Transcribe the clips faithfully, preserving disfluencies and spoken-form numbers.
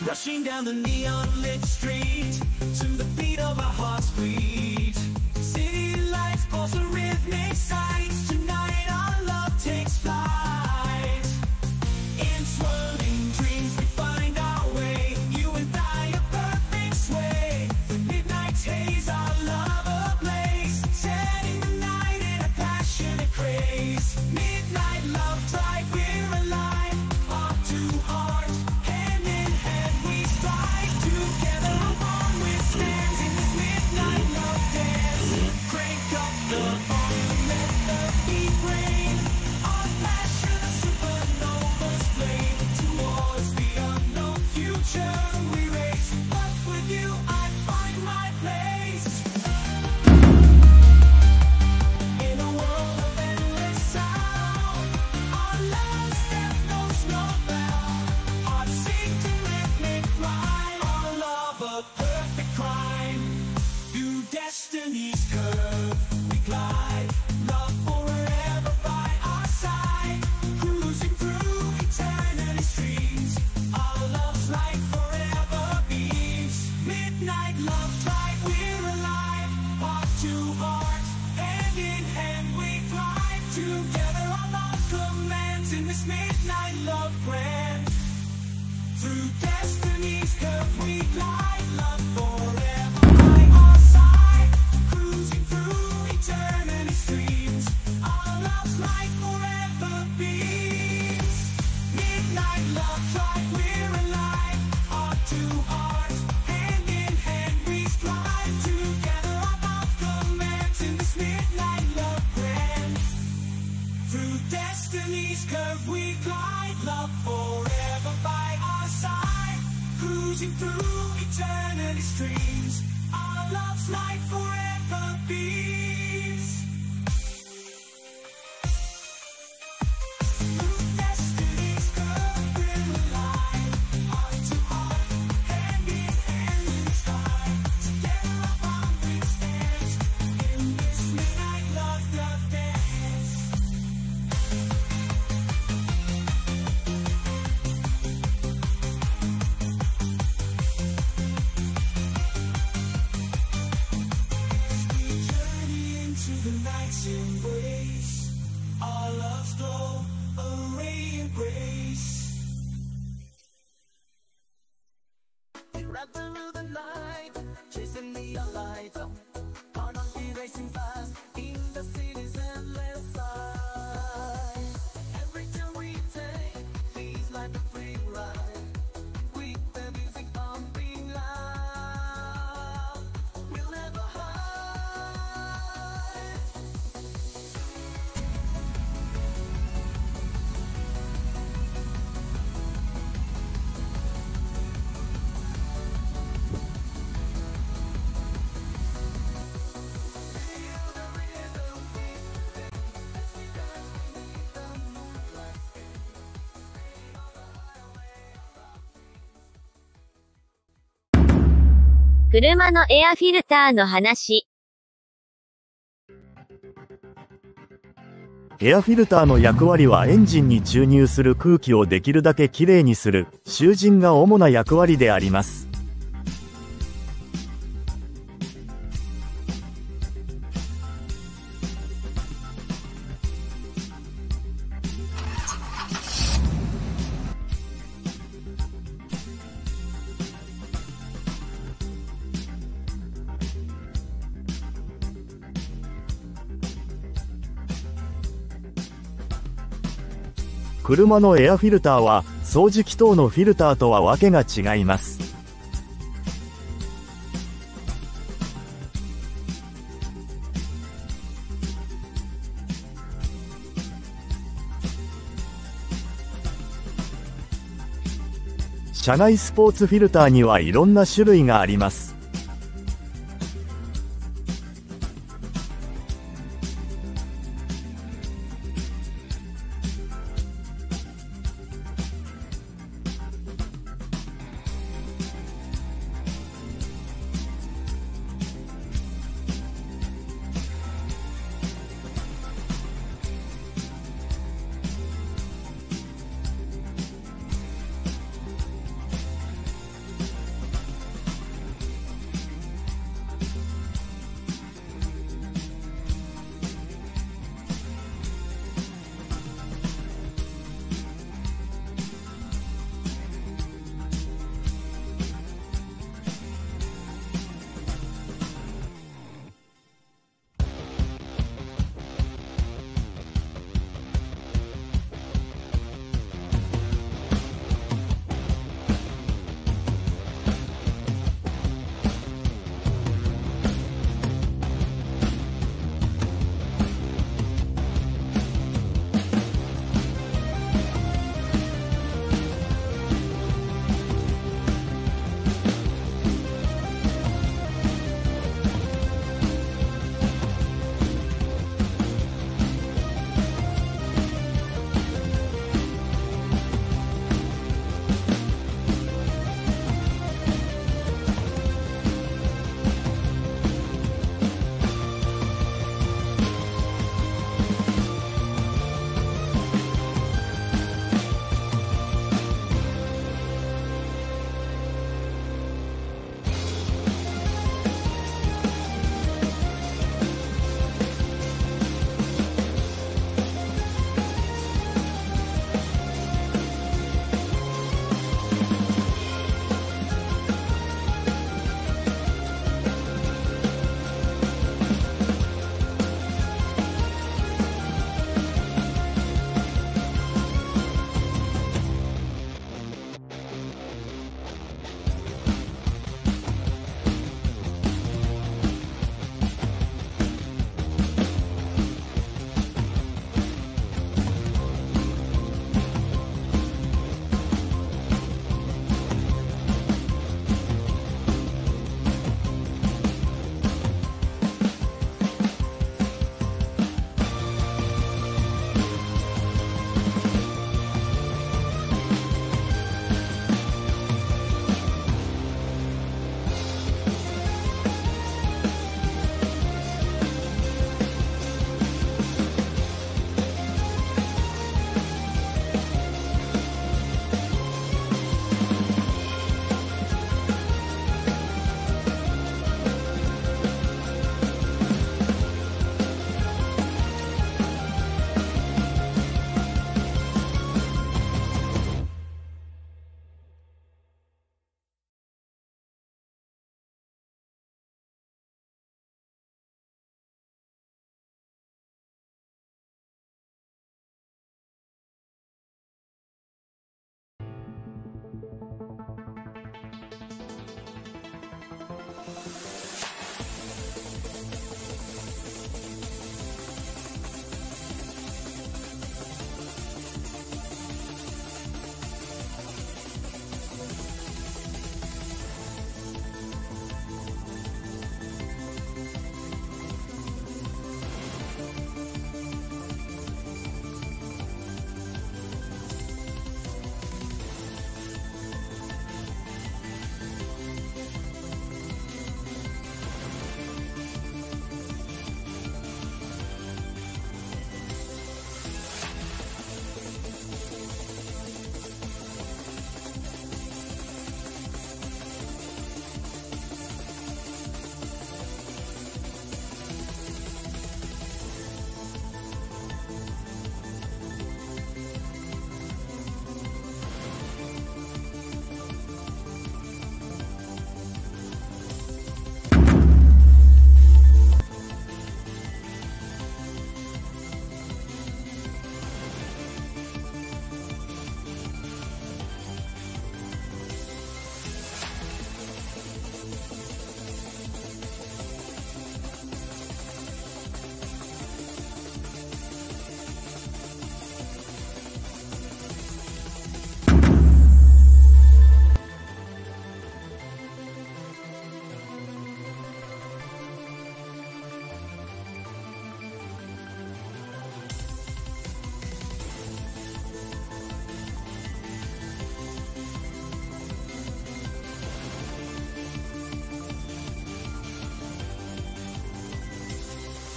Rushing down the neon lit street to the beat of our hearts beat. City lights pulse a rhythmic sight. Tonight our love takes flight. In swirling dreams we find our way. You and I a perfect sway. The midnight haze our love ablaze. Setting the night in a passionate craze. Midnight love drive, we're alive. Heart to heart, hand in hand we strive. Together along with stands in this midnight love dance. Crank up the volume, let the beat rain. Our passion a supernova's flame. Towards the unknown future we race. But with you I find my place. In a world of endless sound, our love step knows no bound. Hearts sing to rhythmic rhyme. Our love a perfect crime. Through destiny's curve we glide. Love forever by our side. Cruising through eternity streams. Our love's light forever beams. Midnight love drive, we're alive. Heart to heart, hand in hand we thrive. Together our love commands in this midnight love grand. Through destiny's curve we glide. Love forever by our side. Cruising through eternity streams. Our love's light forever beams. Midnight love drive, we're alive. Heart to heart, hand in hand we strive. Together our love commands in this midnight love grand. Through destiny's curve we glide. Love forever by our side. Cruising through eternity streams. Our love's light forever beams. Through destiny's curve we're alive. Heart to heart, hand in hand we strive. Together our bond withstands in this midnight love love dance. We journey into the night's embrace. Our love's glow, a ray embrace. We ride through the night, chasing neon lights. Heart on beat racing fast in the city's endless sight. Every turn we take feels like a free ride. With the music pumping loud, we'll never hide. Feel the rhythm beat, as we dance beneath the moonlight sky. Stay on the highway of love. 車のエアフィルターの話。 エアフィルターの役割はエンジンに注入する空気をできるだけきれいにする、集塵が主な役割であります。車のエアフィルターは掃除機等のフィルターとはわけが違います。車内スポーツフィルターにはいろんな種類があります。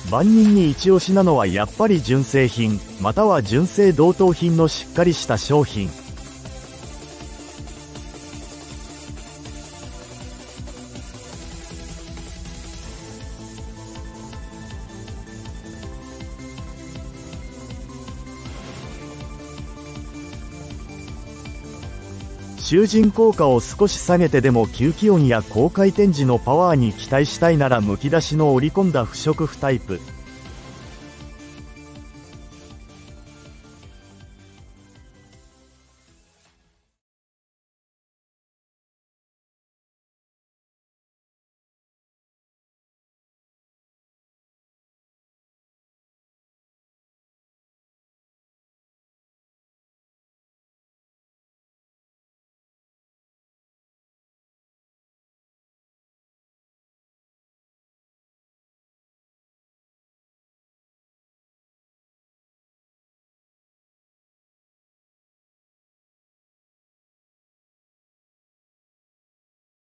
万人に一押しなのはやっぱり純正品、または純正同等品のしっかりした商品。集塵効果を少し下げてでも吸気音や高回転時のパワーに期待したいならむき出しの折り込んだ不織布タイプ。